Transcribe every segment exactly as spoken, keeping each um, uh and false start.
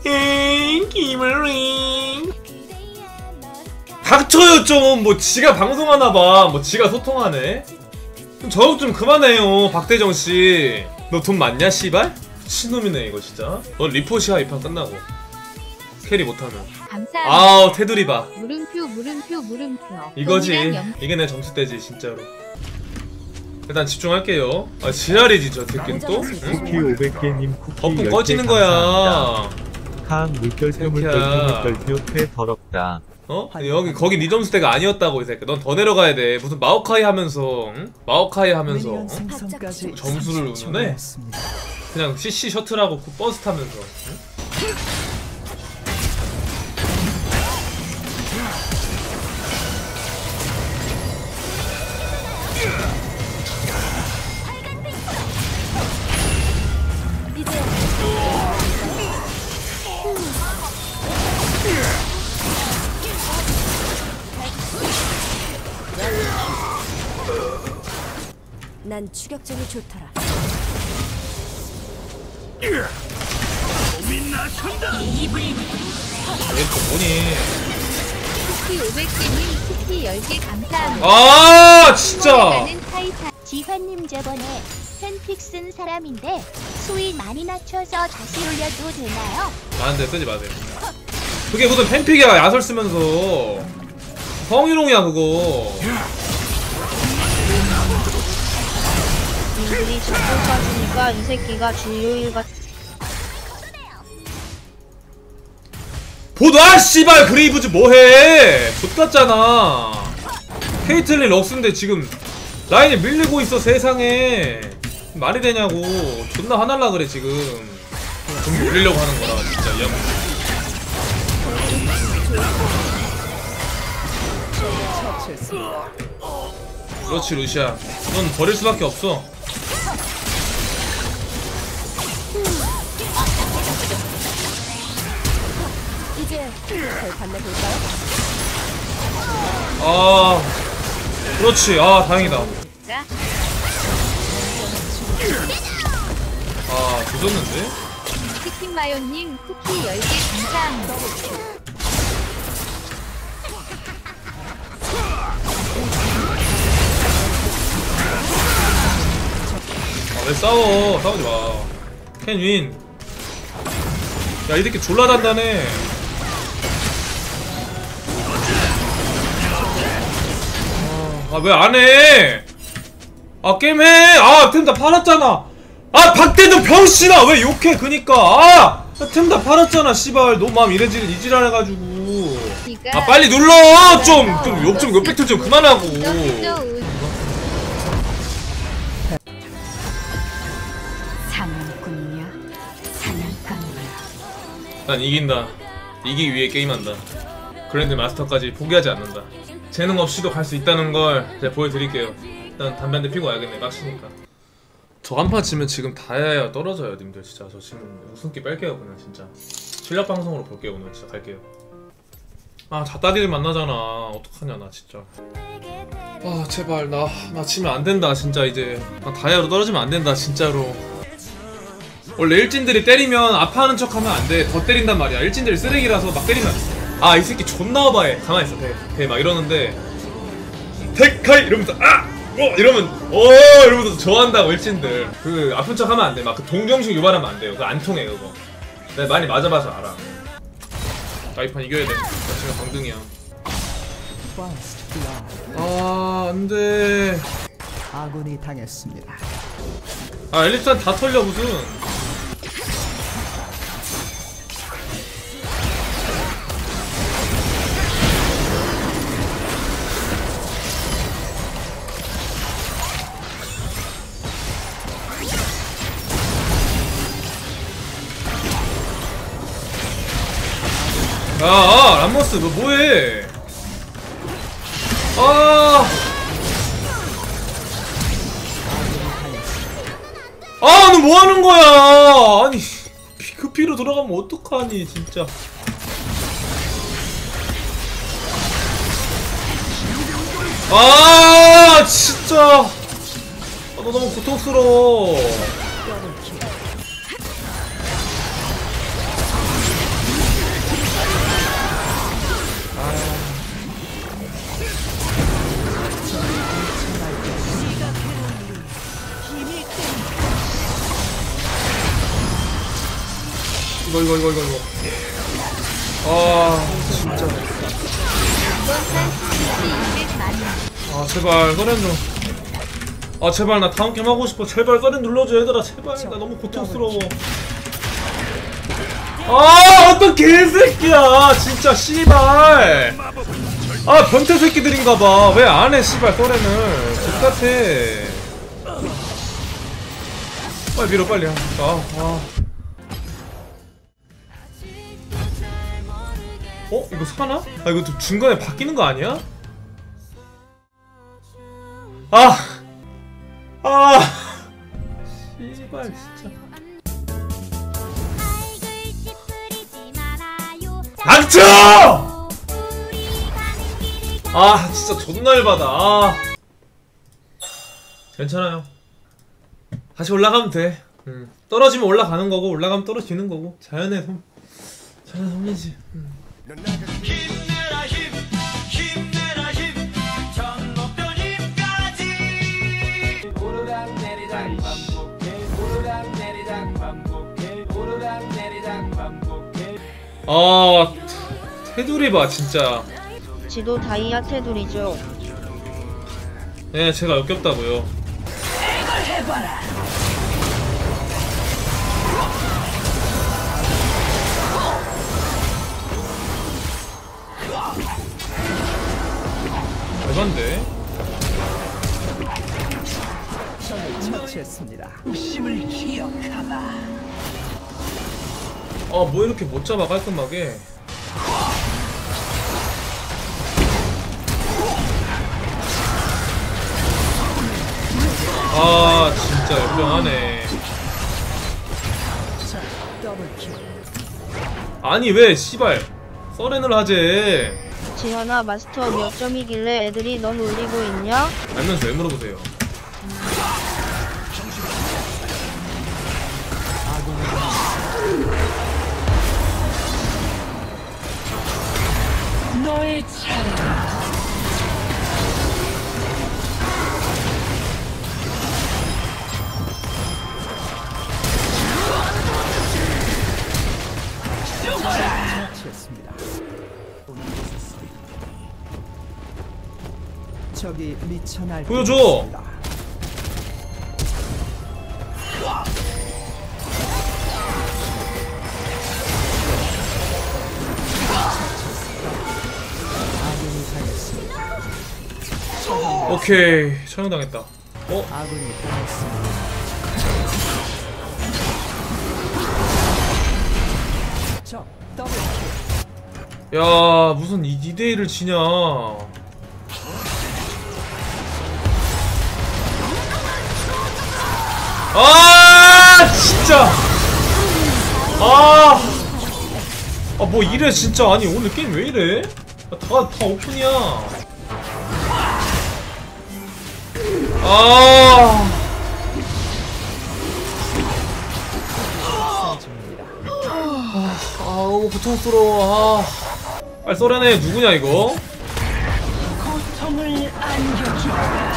에잉 김을링 닥쳐요 좀. 뭐 지가 방송하나봐. 뭐 지가 소통하네. 좀 저격 좀 그만해요 박대정씨. 너 돈 많냐 씨발? 미친놈이네 이거 진짜. 너 리포시야 이 판 끝나고 캐리 못하면. 감사합니다. 아우 테두리 봐. 물음표 물음표 물음표. 이거지. 이게 내 점수대지 진짜로. 일단 집중할게요. 아 지랄이지 저 새끼는 또? 응? 쿠키 오백 개님 쿠키 거품 열 개 꺼지는 감사합니다. 거야. 카 물결새 물결새 물결새 회 더럽다. 어? 여기 거기 네 점수대가 아니었다고 이 새끼. 넌 더 내려가야 돼. 무슨 마오카이 하면서 응? 마오카이 하면서 어? 점수를 운운해? 그냥 씨씨 셔틀하고 버스 타면서 응? 난 추격전이 좋더라. 얘또 뭐니? 쿠키 오백 개님 쿠키 열 개 감사합니다. 아 진짜. 나는 타이타. 지환님 저번에 팬픽 쓴 사람인데 수위 많이 낮춰서 다시 올려도 되나요? 나한테 쓰지 마세요. 그게 무슨 팬픽이야. 야설 쓰면서 성희롱이야 그거. 님들이 자꾸 빠지니까 이 새끼가 주요일 같. 보다 씨발 그레이브즈 뭐해? 좆같잖아. 케이틀린 럭스인데 지금 라인이 밀리고 있어 세상에. 말이 되냐고. 존나 화날라 그래 지금. 좀 밀리려고 하는 거라 진짜 이 양반. 그렇지 루시아. 넌 버릴 수밖에 없어. 이제 절 반내볼까요? 아 그렇지. 아 다행이다. 아 조졌는데? 치킨 마요님 쿠키 열 개 감사합니다. 아 왜 싸워. 싸우지 마. 캔 윈. 야 이 새끼 졸라 단단해. 아 왜 안해. 아 게임해. 아 템 다 팔았잖아. 아 박대도 병신아 왜 욕해. 그니까 아 템 다 팔았잖아 씨발. 너 마음 이래지를 이지랄 해가지고. 아 빨리 눌러. 좀 좀 욕 좀 욕백트 좀 그만하고. 사냥꾼이냐? 사냥감이냐? 난 이긴다. 이기기 위해 게임한다. 그랜드 마스터까지 포기하지 않는다. 재능 없이도 갈 수 있다는 걸 제가 보여드릴게요. 일단 담배 한 대 피고 와야겠네. 빡치니까. 저 한 판 지면 지금 다야야 떨어져요 님들. 진짜 저 지금 웃음기 뺄게요 그냥 진짜. 실력 방송으로 볼게요 오늘. 진짜 갈게요. 아 잣다리를 만나잖아. 어떡하냐 나 진짜. 아 제발 나 나 치면 안 된다 진짜. 이제 나 다야로 떨어지면 안 된다 진짜로. 원래 일진들이 때리면 아파하는 척하면 안 돼. 더 때린단 말이야. 일진들이 쓰레기라서 막 때리면 아 이 새끼 존나 어바해. 가만히 있어. 대, 대 막 이러는데 데카이 이러면서 아! 어! 이러면 어! 이러면서 좋아한다고 일진들. 그 아픈 척하면 안 돼. 막 그 동정심 유발하면 안 돼요. 그거 안 통해 그거. 내가 많이 맞아봐서 알아. 나 이 판 이겨야 돼. 나 지금 강등이야. 아 안돼. 아군이 당했습니다. 아 엘리트한 다 털려 무슨. 아, 아 람머스 너 뭐해. 아 아, 너 뭐하는 거야? 아니, 그 피로 돌아가면 어떡하니, 진짜. 아, 진짜. 아, 너 너무 고통스러워. 이거 이거 이거 이거. 아 진짜. 이번 판 스피치 이백만 원. 아 제발 서렌 좀. 아 제발 나 다음 게임 하고 싶어. 제발 서렌 눌러줘 얘들아. 제발 나 너무 고통스러워. 아 어떤 개새끼야 진짜 씨발. 아 변태 새끼들인가봐. 왜 안해 씨발 서렌을. X같아. 빨리 밀어 빨리. 아, 아. 어? 이거 사나? 아 이거 좀 중간에 바뀌는 거 아니야? 아! 아! 씨발 진짜. 닥쳐! 아 진짜 존나 열받아. 아. 괜찮아요. 다시 올라가면 돼. 음. 떨어지면 올라가는 거고 올라가면 떨어지는 거고 자연의 솜 자연의 솜이지. 음. 힘내라 힘 힘내라 힘 전목변 힘까지 오르락 내리락 반복해 오르락 내리락 반복해 오르락 내리락 반복해. 아 테두리 봐 진짜. 지도 다이아 테두리죠. 네 제가 역겹다고요. 대반데? 처치했습니다. 아 뭐 이렇게 못 잡아 깔끔하게. 아 진짜 역병하네. 아니 왜 씨발 서렌을 하재. 지현아 마스터 몇 점이길래 애들이 넌 올리고 있냐? 알면서 왜 물어보세요. 너의 차례다. 처치했습니다. 적이 미쳐 날뛰고 보여줘! 있습니다. 아군이 당했습니다. 오케이 처형당했다. 어? 아군이 당했습니다. 적 더블킬. 야 무슨 이 대 일을 지냐. 아 진짜. 아. 아 뭐 이래 진짜. 아니 오늘 게임 왜 이래? 다 다 오픈이야. 아. 아 너무 고통스러워. 아. 빨리 쏘려네. 누구냐 이거? 고통을 안겨줘.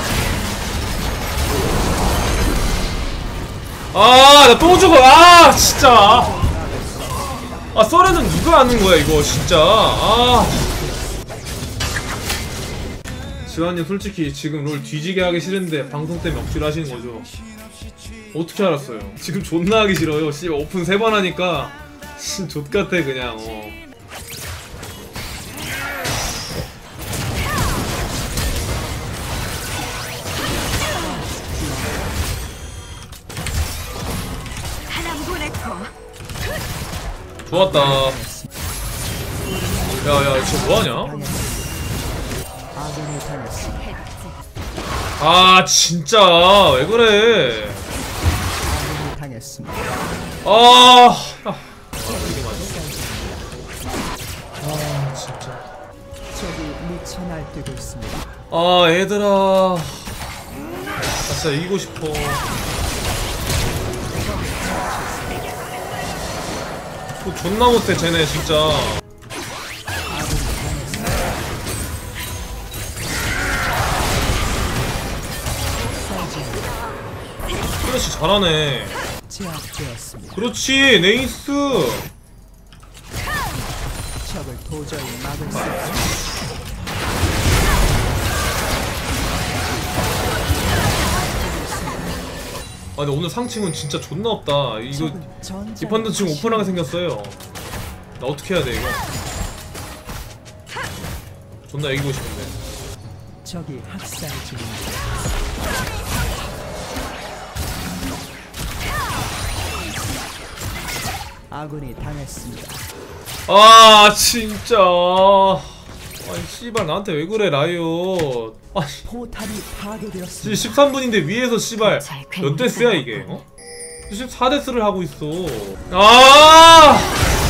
아, 나 또 죽어. 아, 진짜. 아, 썰에는 누가 하는 거야, 이거, 진짜. 아. 지환님, 솔직히 지금 롤 뒤지게 하기 싫은데 방송 때문에 억지로 하시는 거죠? 어떻게 알았어요? 지금 존나 하기 싫어요. 씨, 오픈 세 번 하니까. 씨, 좆같아, 그냥, 어. 좋았다. 야야 쟤 뭐하냐? 아군이 당했습니다. 아 진짜 왜 그래? 아군이 당했습니다. 아, 야. 이게 맞아? 아 진짜. 적이 미쳐 날뛰고 있습니다. 아 얘들아, 나 진짜 이기고 싶어. 뭐 존나 못해 쟤네 진짜. 그렇지 잘하네. 제압되었습니다. 그렇지 네이스. 적을 도저히 막을 수 없습니다. 아 근데 오늘 상층은 진짜 존나 없다. 이거 적은 전장을 디펀드 지금 오픈하게 생겼어요. 나 어떻게 해야 돼 이거? 존나 이기고 싶은데. 적이 학살 중입니다. 아군이 당했습니다. 아 진짜. 아니 씨발 나한테 왜 그래 라이오. 아니 포탑이 지금 파괴되었습니다. 십삼 분인데 위에서 씨발 몇 데스야 이게? 어? 십사 데스를 하고 있어. 아!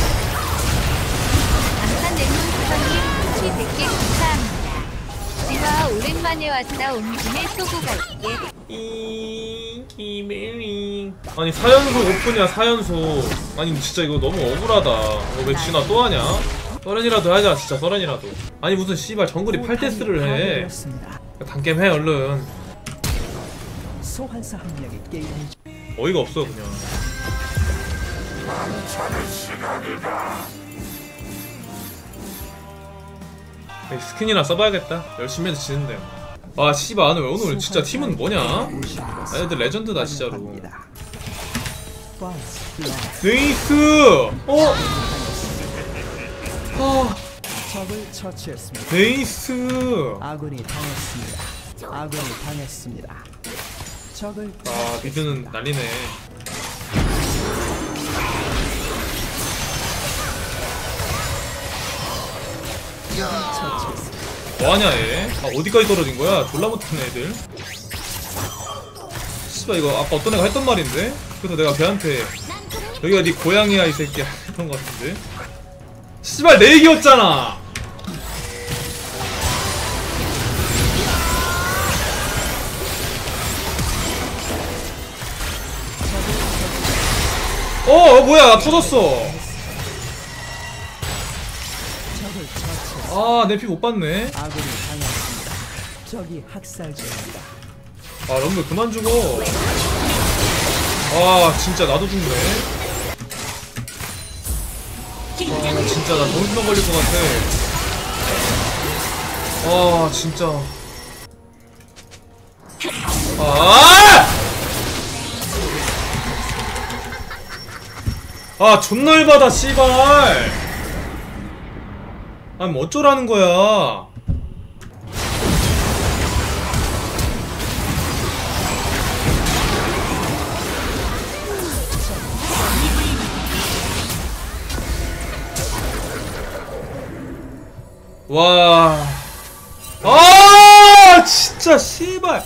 안산 냉문 구성님 수치 백 개 감사합니다. 지와 오랜만에 왔다 온 김에 쏘고 갈게. 인기메링. 아니 사 연속 오픈이야 사 연속. 아니 진짜 이거 너무 억울하다. 이거 왜 진아 또 하냐? 서렌이라도 하자 진짜 서렌이라도. 아니 무슨 씨발 정글이 팔 데스를 해. 파괴되었습니다. 단겜 해 얼른. 소환사 한 명이 게임을 어이가 없어 그냥. 에이, 스킨이나 써봐야겠다. 열심히 해서 지는데. 아 씨발 오늘 오늘 진짜 팀은 뭐냐? 아 애들 레전드다 진짜로. 네이스! 어? 아 적을 처치했습니다. 네이스! 아군이 당했습니다. 아군이 당했습니다. 적을 아 미드는 난리네. 처치했습니다. 뭐하냐 얘? 아 어디까지 떨어진 거야? 졸라 못하네 애들. 씨발 이거 아까 어떤 애가 했던 말인데? 그래서 내가 걔한테 여기가 네 고향이야 이 새끼야 했던 거 같은데? 씨발 내 얘기였잖아! 어, 어 뭐야 나 터졌어. 적을 처치했습니다. 아 내 피 못 봤네. 아군이 당했습니다. 적이 학살 중입니다. 아 럼블 그만 죽어. 아 진짜 나도 죽네. 아 진짜 나 정신병 걸릴 것 같아. 아 진짜. 아! 아 존나 열받아 씨발. 아니 뭐 어쩌라는 거야. 와. 아 진짜 씨발.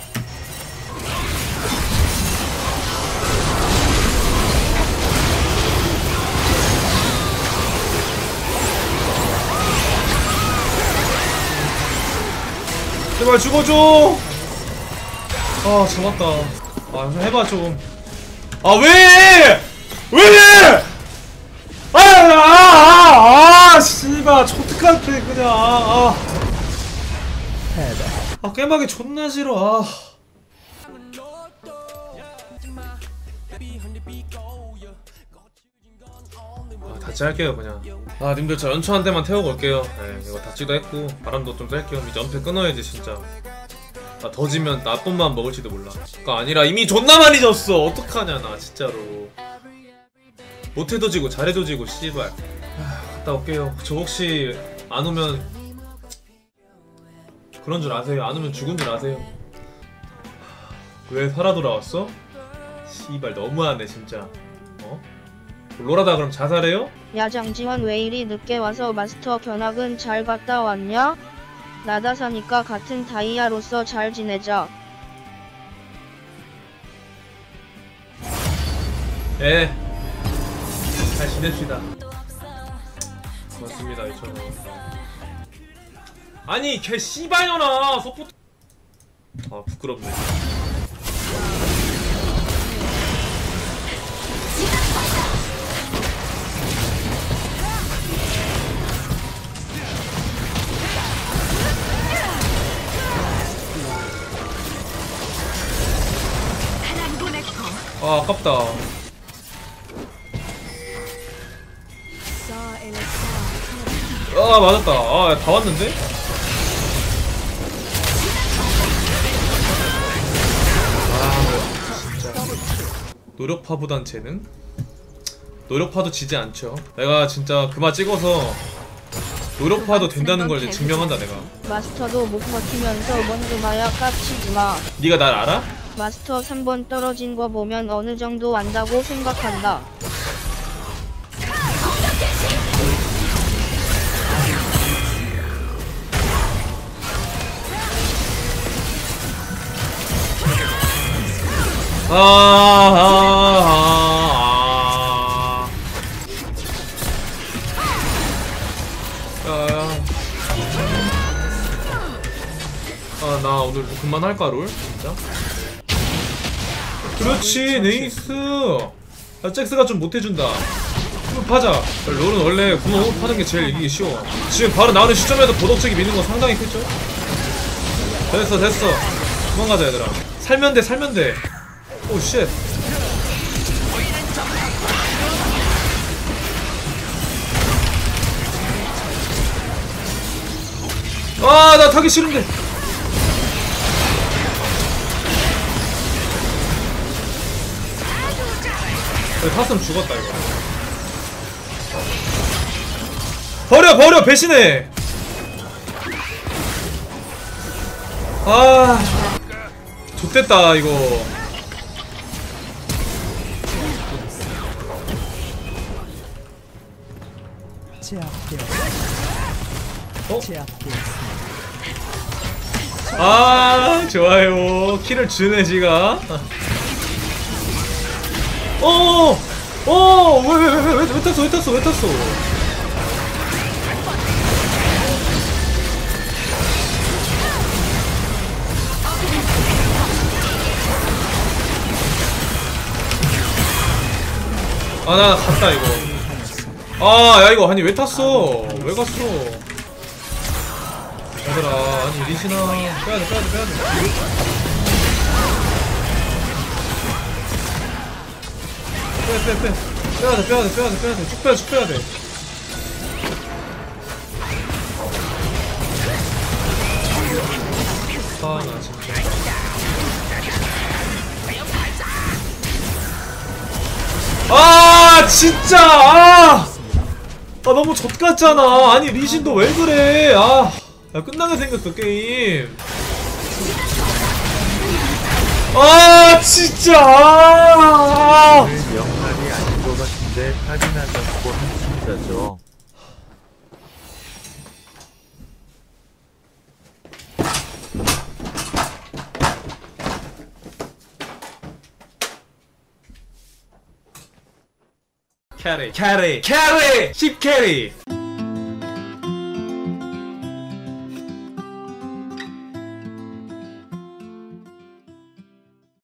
제발 죽어줘. 아 잡았다. 아 좀 해봐 좀. 아 왜? 왜? 아아아 아, 아, 씨발 촉특한테 그냥 아, 패배. 아 깨막이 존나 싫어. 아. 아 다치 할게요 그냥. 아 님들 저 연초 한 대만 태우고 올게요. 네, 이거 다치도 했고 바람도 좀 쐴게요. 이제 연패 끊어야지 진짜. 아, 더 지면 나쁜 맘 먹을지도 몰라. 그니까 아니라 이미 존나 많이 졌어. 어떡하냐 나 진짜로. 못해도 지고 잘해도 지고 씨발. 아, 갔다 올게요. 저 혹시 안 오면 그런 줄 아세요? 안 오면 죽은 줄 아세요? 왜 살아 돌아왔어? 씨발 너무하네 진짜. 어? 롤하다 그럼 자살해요? 야 장지환 왜 이리 늦게 와서 마스터 견학은 잘 갔다 왔냐? 나다사니까 같은 다이아로서 잘 지내자. 예. 잘 지냅시다. 고맙습니다 이천 원. 아니 개 씨발년아 서포트. 아 부끄럽네. 아 아깝다. 아 맞았다. 아 다 왔는데? 아 진짜 노력파보단 재능? 노력파도 지지 않죠. 내가 진짜 그마 찍어서 노력파도 된다는 걸 이제 증명한다 내가. 마스터도 못 버티면서 먼저 마야 깝치지마. 네가 날 알아? 마스터 삼 번 떨어진 거 보면 어느 정도 안다고 생각한다. 아, 아, 아, 아. 야, 야. 아, 나 오늘 그만할까, 롤? 진짜? 그렇지, 네이스! 아, 잭스가 좀 못해준다. 그럼 파자. 롤은 원래 구멍 파는 게 제일 이기기 쉬워. 지금 바로 나오는 시점에도 보덕적이 미는 건 상당히 크죠? 됐어, 됐어. 도망가자, 얘들아. 살면 돼, 살면 돼. 오, 쉣. 아, 나 타기 싫은데. 탔으면 죽었다, 이거. 버려, 버려, 배신해. 아, 좋됐다, 이거. 제압되었습니다. 어? 제압되었습니다. 아, 좋아요. 키를 주네, 지가. 어, 어, 왜, 왜, 왜, 왜, 왜, 왜 탔어, 왜 탔어, 왜 탔어. 아, 나 갔다, 이거. 아, 야, 이거, 아니, 왜 탔어? 왜 갔어? 얘들아, 아니, 리시나. 빼야돼, 빼야돼, 빼야돼. 빼, 빼, 빼. 빼야돼, 빼야돼, 빼야돼, 빼야돼. 쭉 빼야, 쭉 빼야돼. 아, 나 진짜. 아, 진짜! 아! 아, 너무 젖같잖아. 아니, 리신 너 왜 그래? 아, 야, 끝나게 생겼어, 게임. 아, 진짜! 아! 영날이 아닌 것 같은데 할인하자고 한 진짜죠. 캐리, 캐리, 캐리! 십 캐리!